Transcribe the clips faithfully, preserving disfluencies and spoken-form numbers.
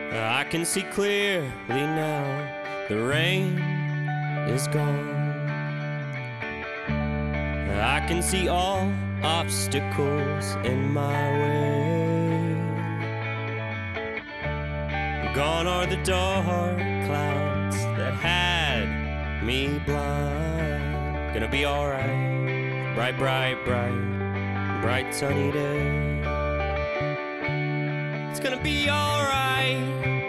I can see clearly now, the rain is gone. I can see all obstacles in my way. Gone are the dark clouds that had me blind. Gonna be alright, bright, bright, bright, bright sunny day. It's gonna be alright,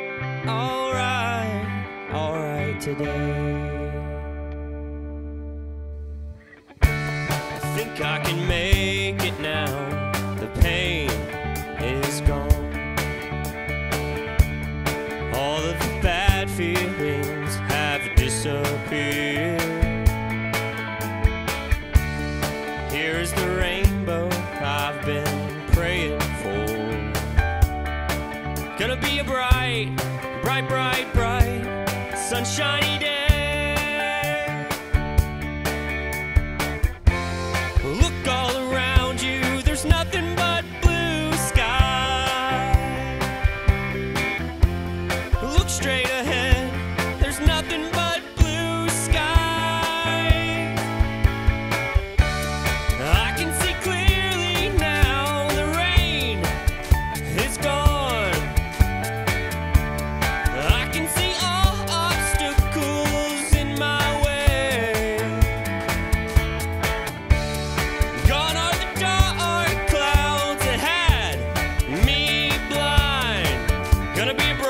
alright, alright today. I think I can make it now, the pain is gone. All of the bad feelings have disappeared. Here's the rainbow I've been praying for. Gonna be a bright, bright, bright, bright, sunshiny day. Look all around you, there's nothing but blue sky. Look straight ahead, there's nothing but blue sky. I can see clearly now, the rain is gone. I can see all obstacles in my way. Gone are the dark clouds that had me blind. Gonna be